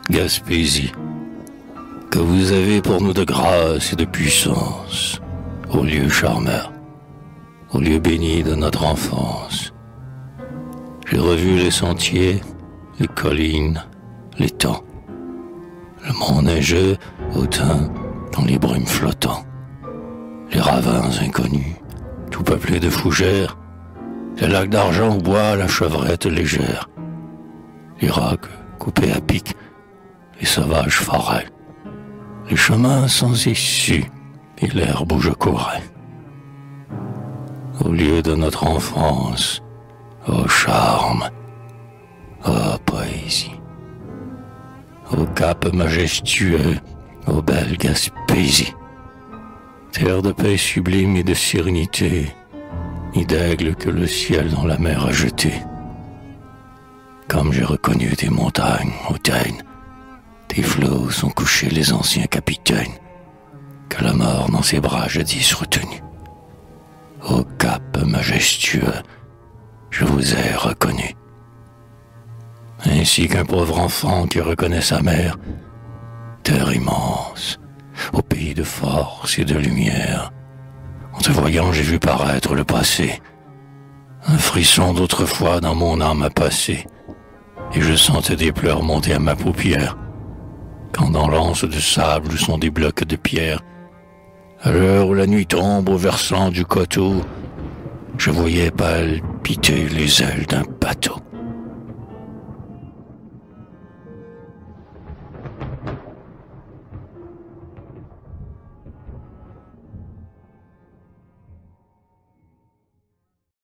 Gaspésie, que vous avez pour nous de grâce et de puissance, ô lieu charmeur, au lieu béni de notre enfance. J'ai revu les sentiers, les collines, les temps, le mont neigeux hautain dans les brumes flottants, les ravins inconnus, tout peuplés de fougères, les lacs d'argent où boit la chevrette légère, les rocs coupés à pic, les sauvages forêts, les chemins sans issue et l'herbe où je courais. Au lieu de notre enfance, ô charme, ô poésie, au cap majestueux, ô belle Gaspésie, terre de paix sublime et de sérénité, ni d'aigle que le ciel dans la mer a jeté. Comme j'ai reconnu des montagnes hautaines, des flots sont couchés les anciens capitaines, que la mort dans ses bras jadis retenu. Ô cap majestueux, je vous ai reconnu. Ainsi qu'un pauvre enfant qui reconnaît sa mère, terre immense, au pays de force et de lumière. En te voyant, j'ai vu paraître le passé. Un frisson d'autrefois dans mon âme a passé, et je sentais des pleurs monter à ma paupière, quand dans l'anse de sable où sont des blocs de pierre, à l'heure où la nuit tombe au versant du coteau, je voyais palpiter les ailes d'un bateau.